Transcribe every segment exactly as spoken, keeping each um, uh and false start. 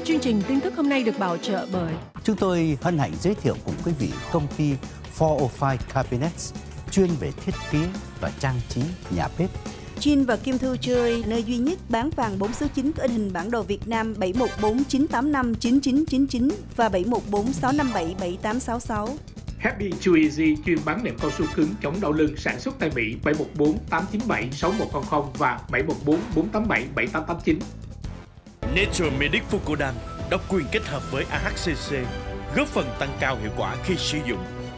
Chương trình tin tức hôm nay được bảo trợ bởi chúng tôi hân hạnh giới thiệu cùng quý vị công ty bốn không năm Cabinets, chuyên về thiết kế và trang trí nhà bếp. Chin và Kim Thu Jewelry, nơi duy nhất bán vàng bốn số chín có in hình bản đồ Việt Nam bảy một bốn chín tám năm chín chín chín chín và bảy một bốn sáu năm bảy bảy tám sáu sáu. Happy Chew Easy, chuyên bán nệm cao su cứng chống đau lưng, sản xuất tại Mỹ bảy một bốn tám chín bảy sáu một không không và bảy một bốn bốn tám bảy bảy tám tám chín. Nature Medic Fucodan, độc quyền kết hợp với a hát xê xê, góp phần tăng cao hiệu quả khi sử dụng.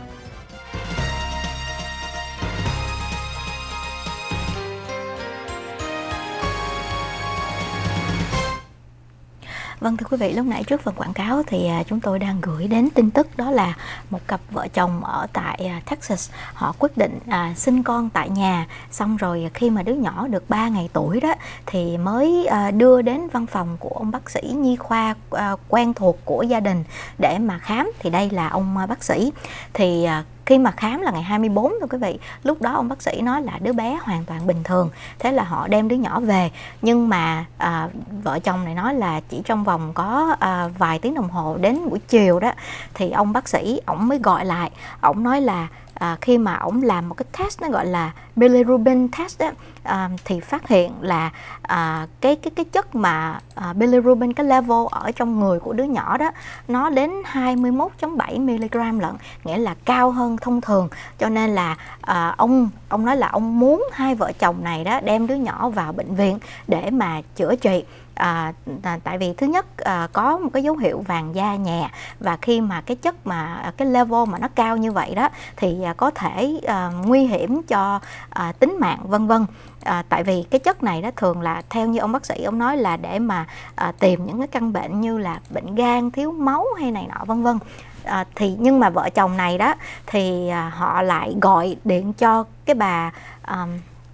Vâng, thưa quý vị, lúc nãy trước phần quảng cáo thì chúng tôi đang gửi đến tin tức đó là một cặp vợ chồng ở tại Texas, họ quyết định à, sinh con tại nhà, xong rồi khi mà đứa nhỏ được ba ngày tuổi đó thì mới à, đưa đến văn phòng của ông bác sĩ nhi khoa à, quen thuộc của gia đình để mà khám. Thì đây là ông à, bác sĩ. Thì à, khi mà khám là ngày hai mươi bốn thôi quý vị, lúc đó ông bác sĩ nói là đứa bé hoàn toàn bình thường. Thế là họ đem đứa nhỏ về. Nhưng mà à, vợ chồng này nói là chỉ trong vòng có à, vài tiếng đồng hồ, đến buổi chiều đó thì ông bác sĩ ổng mới gọi lại. Ổng nói là à, khi mà ổng làm một cái test nó gọi là bilirubin test đó, à, thì phát hiện là à, cái cái cái chất mà à, bilirubin, cái level ở trong người của đứa nhỏ đó nó đến hai mươi mốt phẩy bảy mi-li-gam lận, nghĩa là cao hơn thông thường. Cho nên là à, ông ông nói là ông muốn hai vợ chồng này đó đem đứa nhỏ vào bệnh viện để mà chữa trị. À, tại vì thứ nhất à, có một cái dấu hiệu vàng da nhẹ, và khi mà cái chất mà cái level mà nó cao như vậy đó thì à, có thể à, nguy hiểm cho à, tính mạng vân vân. À, tại vì cái chất này đó thường là theo như ông bác sĩ ông nói là để mà à, tìm những cái căn bệnh như là bệnh gan, thiếu máu hay này nọ vân vân. À, thì nhưng mà vợ chồng này đó thì à, họ lại gọi điện cho cái bà à,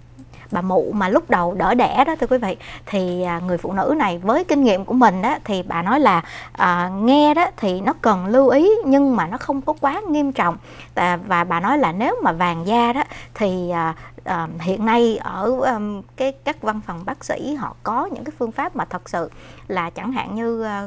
bà mụ mà lúc đầu đỡ đẻ đó thưa quý vị. Thì à, người phụ nữ này với kinh nghiệm của mình đó thì bà nói là à, nghe đó thì nó cần lưu ý nhưng mà nó không có quá nghiêm trọng. à, và bà nói là nếu mà vàng da đó thì à, à, hiện nay ở um, cái các văn phòng bác sĩ họ có những cái phương pháp mà thật sự là chẳng hạn như à,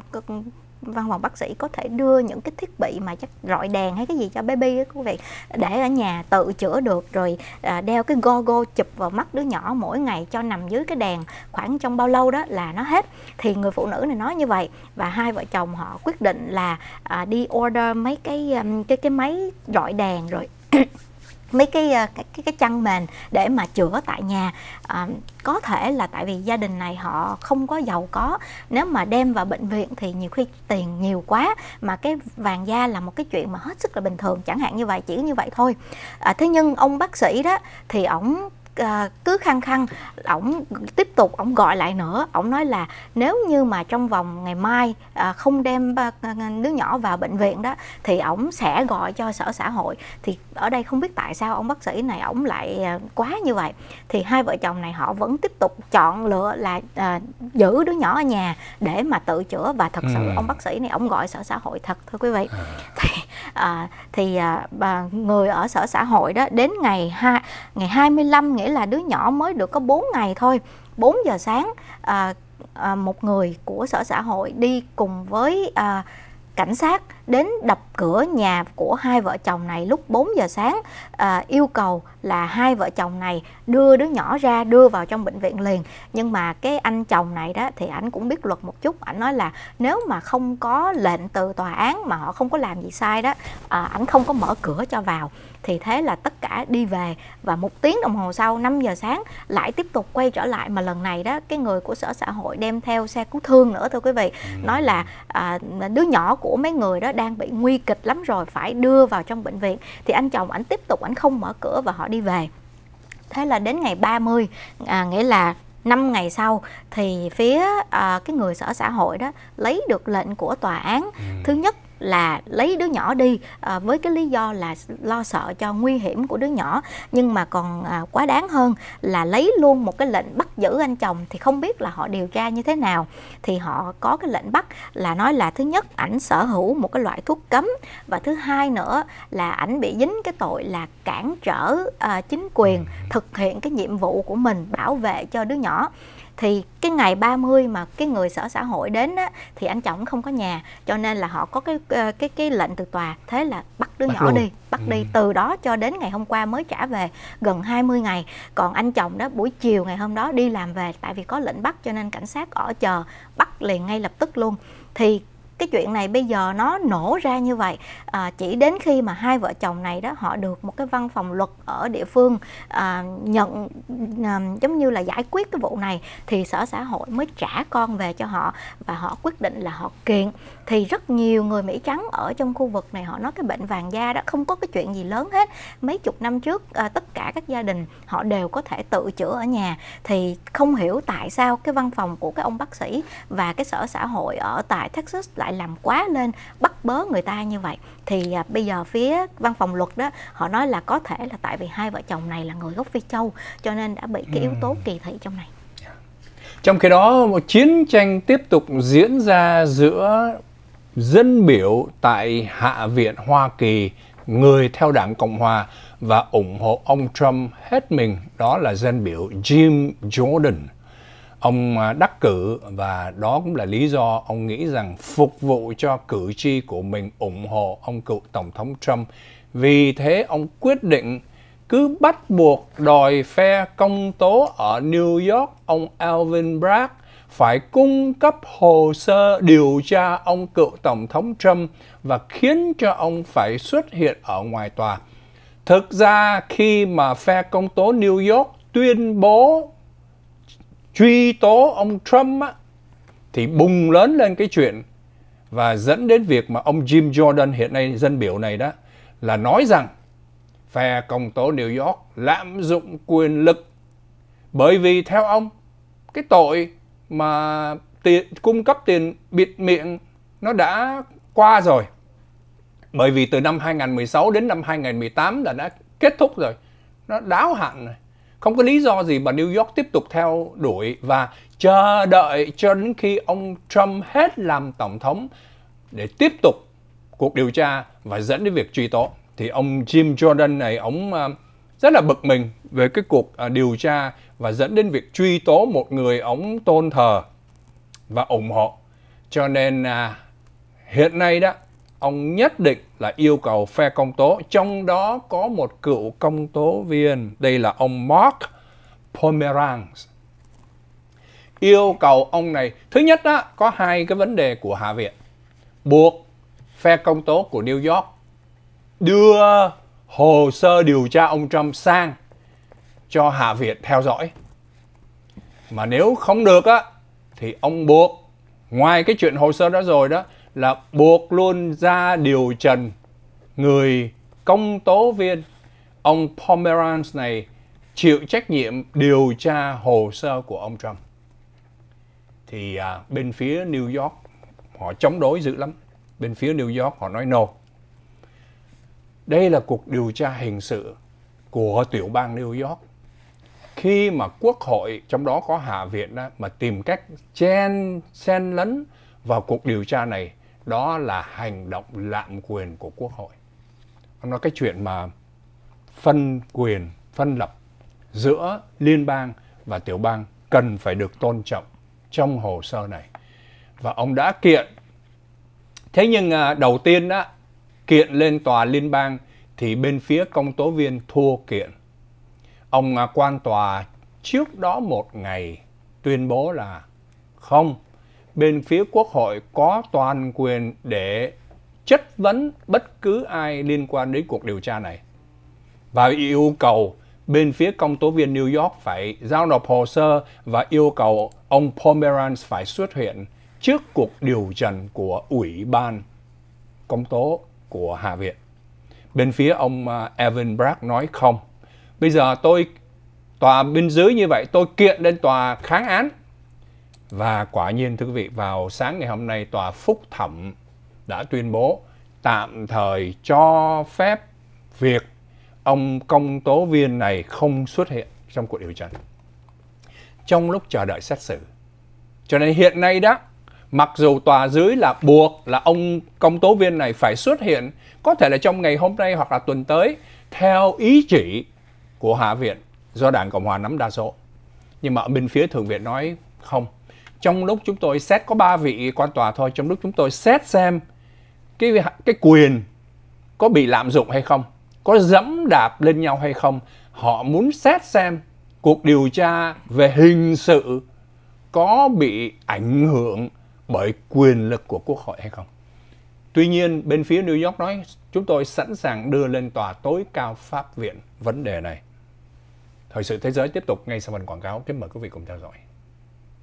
văn phòng bác sĩ có thể đưa những cái thiết bị mà chắc rọi đèn hay cái gì cho baby đó quý vị, để ở nhà tự chữa được, rồi à, đeo cái gogo chụp vào mắt đứa nhỏ mỗi ngày cho nằm dưới cái đèn khoảng trong bao lâu đó là nó hết. Thì người phụ nữ này nói như vậy, và hai vợ chồng họ quyết định là à, đi order mấy cái um, cái cái máy rọi đèn rồi mấy cái cái cái, cái chăn mền để mà chữa tại nhà. À, có thể là tại vì gia đình này họ không có giàu có, nếu mà đem vào bệnh viện thì nhiều khi tiền nhiều quá, mà cái vàng da là một cái chuyện mà hết sức là bình thường, chẳng hạn như vậy, chỉ như vậy thôi. À, thế nhưng ông bác sĩ đó thì ổng À, cứ khăng khăng, ổng tiếp tục ổng gọi lại nữa. Ổng nói là nếu như mà trong vòng ngày mai à, không đem à, đứa nhỏ vào bệnh viện đó thì ổng sẽ gọi cho sở xã hội. Thì ở đây không biết tại sao ông bác sĩ này ổng lại à, quá như vậy. Thì hai vợ chồng này họ vẫn tiếp tục chọn lựa là à, giữ đứa nhỏ ở nhà để mà tự chữa. Và thật sự ừ. ông bác sĩ này ổng gọi sở xã hội thật thưa quý vị. Thì, à, thì à, người ở sở xã hội đó đến ngày hai ngày hai mươi lăm, nghĩa là đứa nhỏ mới được có bốn ngày thôi, bốn giờ sáng à, à, một người của sở xã hội đi cùng với à, cảnh sát đến đập cửa nhà của hai vợ chồng này lúc bốn giờ sáng, à, yêu cầu là hai vợ chồng này đưa đứa nhỏ ra, đưa vào trong bệnh viện liền. Nhưng mà cái anh chồng này đó thì ảnh cũng biết luật một chút, ảnh nói là nếu mà không có lệnh từ tòa án mà họ không có làm gì sai đó, à, ảnh không có mở cửa cho vào. Thì thế là tất cả đi về, và một tiếng đồng hồ sau, năm giờ sáng lại tiếp tục quay trở lại, mà lần này đó cái người của sở xã hội đem theo xe cứu thương nữa thưa quý vị. Nói là à, đứa nhỏ của mấy người đó đang bị nguy kịch lắm rồi, phải đưa vào trong bệnh viện. Thì anh chồng ảnh tiếp tục ảnh không mở cửa và họ đi về. Thế là đến ngày ba mươi, à, nghĩa là năm ngày sau, thì phía à, cái người sở xã hội đó lấy được lệnh của tòa án. Thứ nhất là lấy đứa nhỏ đi à, với cái lý do là lo sợ cho nguy hiểm của đứa nhỏ. Nhưng mà còn à, quá đáng hơn là lấy luôn một cái lệnh bắt giữ anh chồng. Thì không biết là họ điều tra như thế nào, thì họ có cái lệnh bắt là nói là thứ nhất ảnh sở hữu một cái loại thuốc cấm, và thứ hai nữa là ảnh bị dính cái tội là cản trở à, chính quyền thực hiện cái nhiệm vụ của mình bảo vệ cho đứa nhỏ. Thì cái ngày ba mươi mà cái người sở xã hội đến á, thì anh chồng không có nhà, cho nên là họ có cái cái cái lệnh từ tòa, thế là bắt đứa bắt nhỏ luôn. đi bắt ừ. đi từ đó cho đến ngày hôm qua mới trả về, gần hai mươi ngày. Còn anh chồng đó buổi chiều ngày hôm đó đi làm về, tại vì có lệnh bắt cho nên cảnh sát ở chờ bắt liền ngay lập tức luôn. Thì cái chuyện này bây giờ nó nổ ra như vậy, à, chỉ đến khi mà hai vợ chồng này đó họ được một cái văn phòng luật ở địa phương à, nhận à, giống như là giải quyết cái vụ này, thì sở xã hội mới trả con về cho họ và họ quyết định là họ kiện. Thì rất nhiều người Mỹ trắng ở trong khu vực này họ nói cái bệnh vàng da đó không có cái chuyện gì lớn hết. Mấy chục năm trước à, tất cả các gia đình họ đều có thể tự chữa ở nhà. Thì không hiểu tại sao cái văn phòng của cái ông bác sĩ và cái sở xã hội ở tại Texas lại làm quá lên, bắt bớ người ta như vậy. Thì à, bây giờ phía văn phòng luật đó họ nói là có thể là tại vì hai vợ chồng này là người gốc Phi Châu cho nên đã bị cái yếu tố kỳ thị trong này. Trong khi đó, một chiến tranh tiếp tục diễn ra giữa dân biểu tại Hạ viện Hoa Kỳ, người theo đảng Cộng Hòa và ủng hộ ông Trump hết mình, đó là dân biểu Jim Jordan. Ông đắc cử và đó cũng là lý do ông nghĩ rằng phục vụ cho cử tri của mình ủng hộ ông cựu Tổng thống Trump. Vì thế ông quyết định cứ bắt buộc đòi phe công tố ở New York, ông Alvin Bragg, phải cung cấp hồ sơ điều tra ông cựu Tổng thống Trump và khiến cho ông phải xuất hiện ở ngoài tòa. Thực ra khi mà phe công tố New York tuyên bố truy tố ông Trump á, thì bùng lớn lên cái chuyện và dẫn đến việc mà ông Jim Jordan hiện nay dân biểu này đó là nói rằng phe công tố New York lạm dụng quyền lực, bởi vì theo ông cái tội mà tiền, cung cấp tiền bịt miệng nó đã qua rồi, bởi vì từ năm hai nghìn không trăm mười sáu đến năm hai nghìn không trăm mười tám là đã kết thúc rồi, nó đáo hạn rồi. Không có lý do gì mà New York tiếp tục theo đuổi và chờ đợi cho đến khi ông Trump hết làm tổng thống để tiếp tục cuộc điều tra và dẫn đến việc truy tố. Thì ông Jim Jordan này, ông rất là bực mình về cái cuộc điều tra và dẫn đến việc truy tố một người ông tôn thờ và ủng hộ. Cho nên à, hiện nay đó, ông nhất định là yêu cầu phe công tố, trong đó có một cựu công tố viên, đây là ông Mark Pomerantz. Yêu cầu ông này, thứ nhất đó, có hai cái vấn đề của Hạ viện. Buộc phe công tố của New York đưa hồ sơ điều tra ông Trump sang cho Hạ viện theo dõi. Mà nếu không được á, thì ông buộc, ngoài cái chuyện hồ sơ đó rồi đó, là buộc luôn ra điều trần người công tố viên, ông Pomerantz này, chịu trách nhiệm điều tra hồ sơ của ông Trump. Thì à, bên phía New York họ chống đối dữ lắm. Bên phía New York họ nói no. Đây là cuộc điều tra hình sự của tiểu bang New York. Khi mà quốc hội, trong đó có Hạ viện đó, mà tìm cách chen xen lẫn vào cuộc điều tra này, đó là hành động lạm quyền của quốc hội. Ông nói cái chuyện mà phân quyền, phân lập giữa liên bang và tiểu bang cần phải được tôn trọng trong hồ sơ này. Và ông đã kiện. Thế nhưng à, đầu tiên đó, kiện lên tòa liên bang thì bên phía công tố viên thua kiện. Ông à, quan tòa trước đó một ngày tuyên bố là không, bên phía quốc hội có toàn quyền để chất vấn bất cứ ai liên quan đến cuộc điều tra này. Và yêu cầu bên phía công tố viên New York phải giao nộp hồ sơ và yêu cầu ông Pomerantz phải xuất hiện trước cuộc điều trần của Ủy ban Công tố của Hạ viện. Bên phía ông Alvin Bragg nói không. Bây giờ tôi, tòa bên dưới như vậy, tôi kiện lên tòa kháng án. Và quả nhiên thưa quý vị, vào sáng ngày hôm nay, tòa phúc thẩm đã tuyên bố tạm thời cho phép việc ông công tố viên này không xuất hiện trong cuộc điều trần trong lúc chờ đợi xét xử. Cho nên hiện nay đó, mặc dù tòa dưới là buộc là ông công tố viên này phải xuất hiện, có thể là trong ngày hôm nay hoặc là tuần tới, theo ý chỉ của Hạ viện do Đảng Cộng Hòa nắm đa số. Nhưng mà bên phía Thượng viện nói Không. Trong lúc chúng tôi xét có ba vị quan tòa thôi, trong lúc chúng tôi xét xem cái cái quyền có bị lạm dụng hay không, có dẫm đạp lên nhau hay không, họ muốn xét xem cuộc điều tra về hình sự có bị ảnh hưởng bởi quyền lực của Quốc hội hay không. Tuy nhiên, bên phía New York nói chúng tôi sẵn sàng đưa lên tòa tối cao pháp viện vấn đề này. Thời sự thế giới tiếp tục ngay sau phần quảng cáo. Kính mời quý vị cùng theo dõi.